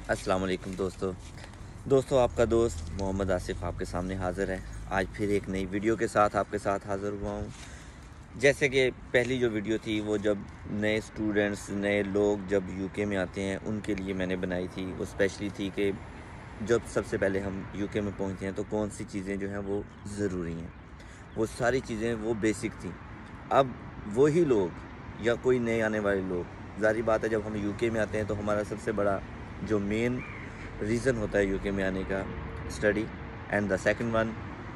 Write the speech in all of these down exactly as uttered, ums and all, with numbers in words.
अस्सलाम वालेकुम दोस्तों दोस्तों आपका दोस्त मोहम्मद आसिफ आपके सामने हाज़िर है। आज फिर एक नई वीडियो के साथ आपके साथ हाज़िर हुआ हूँ। जैसे कि पहली जो वीडियो थी वो जब नए स्टूडेंट्स नए लोग जब यूके में आते हैं उनके लिए मैंने बनाई थी। वो स्पेशली थी कि जब सबसे पहले हम यूके में पहुँचते हैं तो कौन सी चीज़ें जो हैं वो ज़रूरी हैं। वो सारी चीज़ें वो बेसिक थी। अब वही लोग या कोई नए आने वाले लोग, ज़ाहिर बात है जब हम यूके में आते हैं तो हमारा सबसे बड़ा जो मेन रीज़न होता है यूके में आने का study, and the second one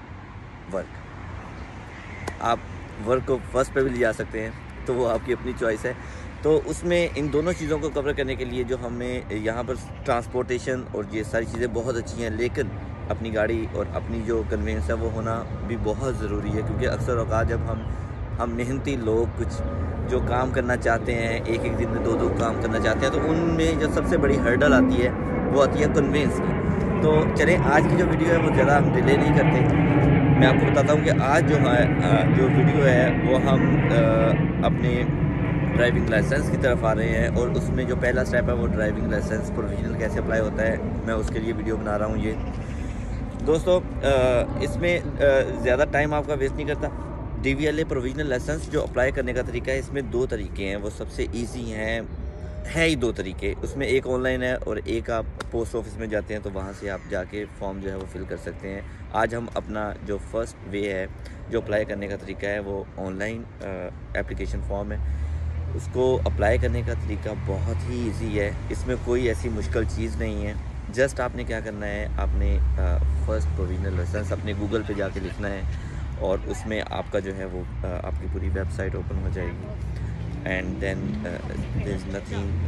work. आप वर्क को फर्स्ट पे भी ले जा सकते हैं, तो वो आपकी अपनी चॉइस है। तो उसमें इन दोनों चीज़ों को कवर करने के लिए जो हमें यहाँ पर ट्रांसपोर्टेशन और ये सारी चीज़ें बहुत अच्छी हैं, लेकिन अपनी गाड़ी और अपनी जो कन्वेंस है वो होना भी बहुत ज़रूरी है। क्योंकि अक्सर औक़ात जब हम हम मेहनती लोग कुछ जो काम करना चाहते हैं, एक एक दिन में दो दो काम करना चाहते हैं, तो उनमें जो सबसे बड़ी हर्डल आती है वो आती है कन्वेंस की। तो चलें, आज की जो वीडियो है वो ज़्यादा हम डिले नहीं करते, मैं आपको बताता हूँ कि आज जो है जो वीडियो है वो हम अपने ड्राइविंग लाइसेंस की तरफ आ रहे हैं। और उसमें जो पहला स्टेप है वो ड्राइविंग लाइसेंस प्रोविजनल कैसे अप्लाई होता है, मैं उसके लिए वीडियो बना रहा हूँ। ये दोस्तों इसमें ज़्यादा टाइम आपका वेस्ट नहीं करता। D V L A provisional licence जो अप्लाई करने का तरीका है, इसमें दो तरीके हैं। वो सबसे ईजी हैं, है ही दो तरीके। उसमें एक ऑनलाइन है और एक आप पोस्ट ऑफिस में जाते हैं तो वहाँ से आप जाके फॉर्म जो है वो फिल कर सकते हैं। आज हम अपना जो फर्स्ट वे है जो अप्लाई करने का तरीका है वो ऑनलाइन एप्लीकेशन फॉर्म है। उसको अप्लाई करने का तरीका बहुत ही इजी है, इसमें कोई ऐसी मुश्किल चीज़ नहीं है। जस्ट आपने क्या करना है, आपने फर्स्ट प्रोविजनल लाइसेंस अपने गूगल पे जाके लिखना है और उसमें आपका जो है वो uh, आपकी पूरी वेबसाइट ओपन हो जाएगी। And then there is nothing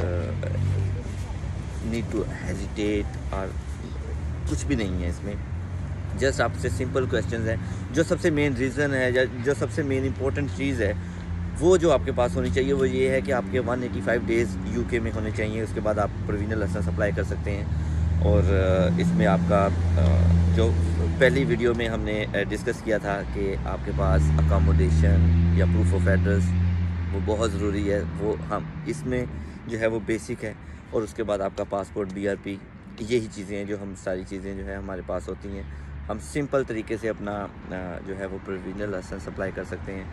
need to hesitate और कुछ भी नहीं है इसमें। जस्ट आपसे सिंपल क्वेश्चंस हैं। जो सबसे मेन रीज़न है या जो सबसे मेन इंपॉर्टेंट चीज़ है वो जो आपके पास होनी चाहिए वो ये है कि आपके एक सौ पचासी डेज़ यूके में होने चाहिए। उसके बाद आप प्रोविजनल लाइसेंस अप्लाई कर सकते हैं। और इसमें आपका जो पहली वीडियो में हमने डिस्कस किया था कि आपके पास अकोमोडेशन या प्रूफ ऑफ एड्रेस वो बहुत ज़रूरी है, वो हम इसमें जो है वो बेसिक है। और उसके बाद आपका पासपोर्ट, बी आर पी, यही चीज़ें हैं जो हम सारी चीज़ें जो है हमारे पास होती हैं। हम सिंपल तरीके से अपना जो है वो प्रोविजनल लाइसेंस अप्लाई कर सकते हैं।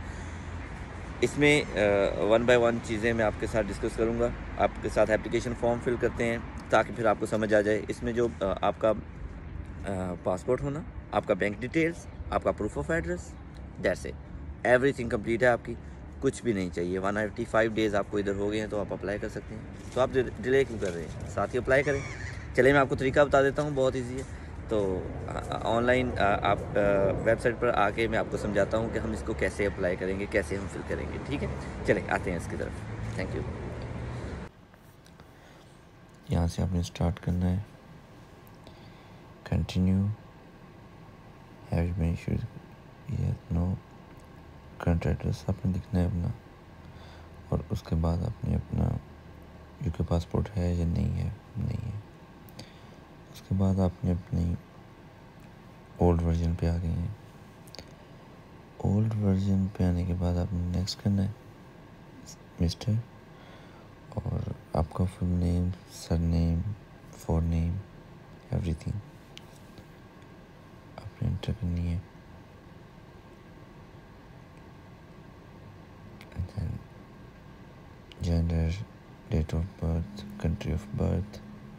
इसमें वन बाय वन चीज़ें मैं आपके साथ डिस्कस करूँगा। आपके साथ एप्लीकेशन फॉर्म फिल करते हैं ताकि फिर आपको समझ आ जाए। इसमें जो आ, आपका पासपोर्ट होना, आपका बैंक डिटेल्स, आपका proof of address, that's it. Everything complete है आपकी, कुछ भी नहीं चाहिए। वन एट्टी फाइव डेज़ आपको इधर हो गए हैं तो आप अप्लाई कर सकते हैं। तो आप डिले क्यों कर रहे हैं, साथ ही अप्लाई करें। चलिए मैं आपको तरीका बता देता हूँ, बहुत ईजी है। तो ऑनलाइन आप वेबसाइट पर आके मैं आपको समझाता हूँ कि हम इसको कैसे अप्लाई करेंगे, कैसे हम फिल करेंगे। ठीक है, चलें आते हैं इसकी तरफ। Thank you. यहाँ से आपने स्टार्ट करना है, continue, have been issued, yes no, current address आपने लिखना है अपना। और उसके बाद आपने अपना यूके पासपोर्ट है या नहीं है, नहीं है। उसके बाद आपने अपनी ओल्ड वर्जन पे आ गए हैं। ओल्ड वर्जन पे आने के बाद आपने नेक्स्ट करना है, मिस्टर, और आपका full name, surname, forename, everything आपने एंटर करनी है। Then gender, date of birth, country of birth,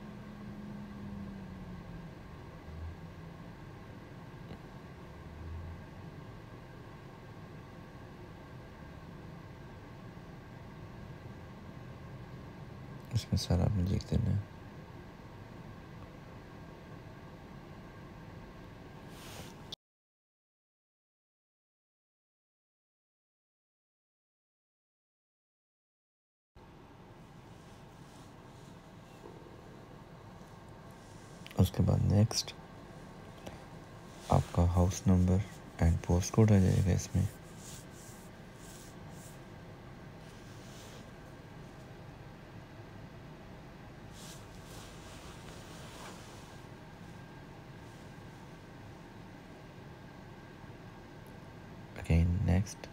इसमें सारा आपने लिख देना है। उसके बाद नेक्स्ट आपका house number and post code आ जाएगा इसमें। अगेन नेक्स्ट,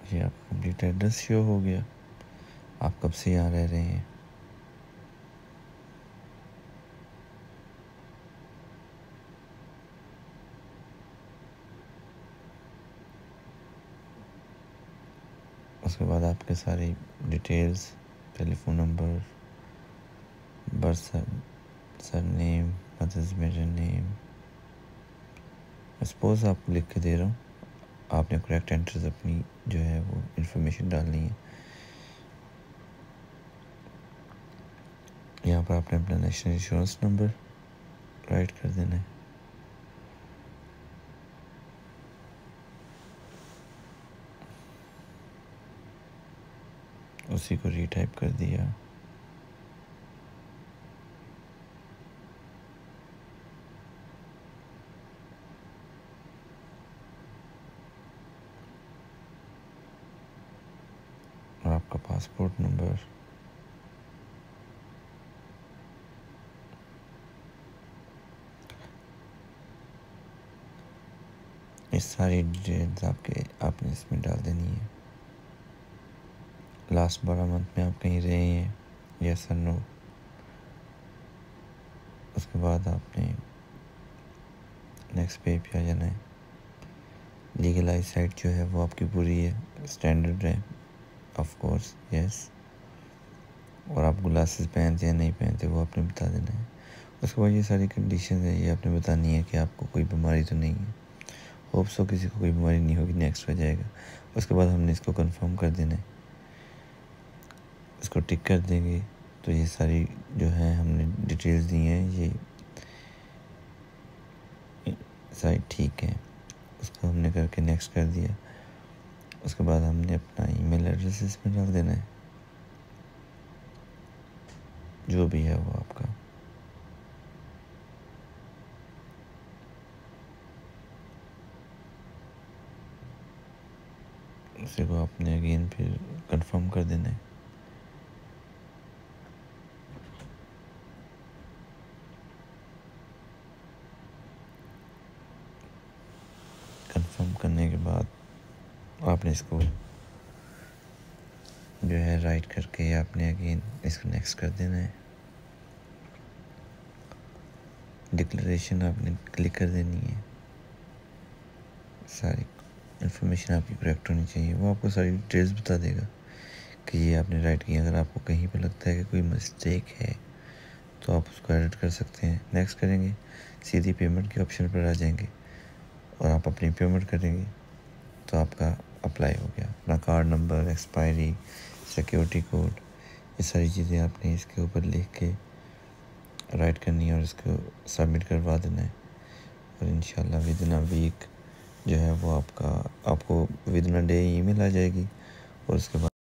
ये आपका कंप्लीट एड्रेस शो हो गया, आप कब से यहाँ रह रहे हैं। उसके बाद आपके सारी details, telephone number, birth surname, mother's maiden name, suppose आपको लिख के दे रहा हूँ, आपने करेक्ट एंट्रीज अपनी जो है वो इन्फॉर्मेशन डालनी है। यहाँ पर आपने अपना नेशनल इंश्योरेंस नंबर राइट कर देना है। उसी को रीटाइप कर दिया। और आपका पासपोर्ट नंबर, ये सारी डिटेल्स आपके आपने इसमें डाल देनी है। लास्ट बारह मंथ में आप कहीं रहे हैं, यस और नो। उसके बाद आपने नेक्स्ट पेज पे आ जाना है। लीगलाइज साइट जो है वो आपकी पूरी है, स्टैंडर्ड है ऑफ कोर्स, यस। और आप ग्लासेस पहनते हैं नहीं पहनते वो आपने बता देना है। उसके बाद ये सारी कंडीशन है, ये आपने बतानी है कि आपको कोई बीमारी तो नहीं है। होप सो किसी को कोई बीमारी नहीं होगी, नेक्स्ट हो जाएगा। उसके बाद हमने इसको कंफर्म कर देना है, इसको टिक कर देंगे तो ये सारी जो है हमने डिटेल्स दी हैं ये सारी ठीक है। उसको हमने करके नेक्स्ट कर दिया। उसके बाद हमने अपना ईमेल एड्रेस इसमें डाल देना है, जो भी है वो आपका। उसी को आपने अगेन फिर कंफर्म कर देना है। कंफर्म करने के बाद आपने इसको जो है राइट करके आपने अगेन इसको नेक्स्ट कर देना है। डिक्लेरेशन आपने क्लिक कर देनी है। सारी इन्फॉर्मेशन आपकी करेक्ट होनी चाहिए, वो आपको सारी डिटेल्स बता देगा कि ये आपने राइट किया। अगर आपको कहीं पर लगता है कि कोई मिस्टेक है तो आप उसको एडिट कर सकते हैं। नेक्स्ट करेंगे, सीधी पेमेंट के ऑप्शन पर आ जाएंगे और आप अपनी पेमेंट करेंगे तो आपका अप्लाई हो गया। अपना card number, expiry, security code, ये सारी चीज़ें आपने इसके ऊपर लिख के राइट करनी है और इसको सबमिट करवा देना है। और इंशाल्लाह विद इन अ वीक जो है वो आपका आपको within a day email आ जाएगी। और उसके बाद